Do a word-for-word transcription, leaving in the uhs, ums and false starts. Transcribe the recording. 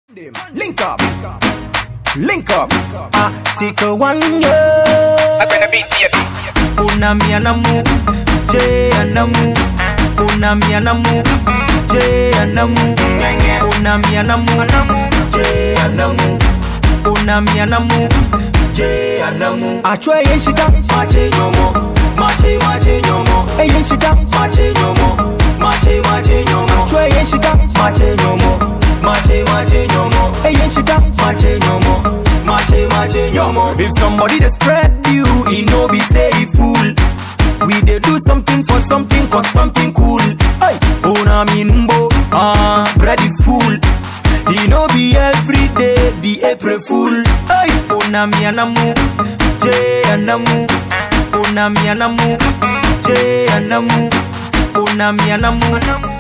Link up, link up, article one year. Una mi anamu, J anamu. Una mi anamu, J anamu. Una mi anamu, J anamu. Una mi anamu, J anamu. Achwe yenshika, mache nyomo, mache mache nyomo. E yenshika, mache nyomo, mache mache nyomo. Achwe yenshika, mache nyomo. Mache mache nyomo, hey yenshika, mache nyomo, mache mache nyomo. If somebody dey spread you, he no be say he fool. We dey do something for something, cause something cool. Hey, ona minumbo, ah, bloody fool. He no be every day, be April fool. Hey, ona mi anamu, J anamu. Ona mi anamu, J anamu. Ona mi anamu.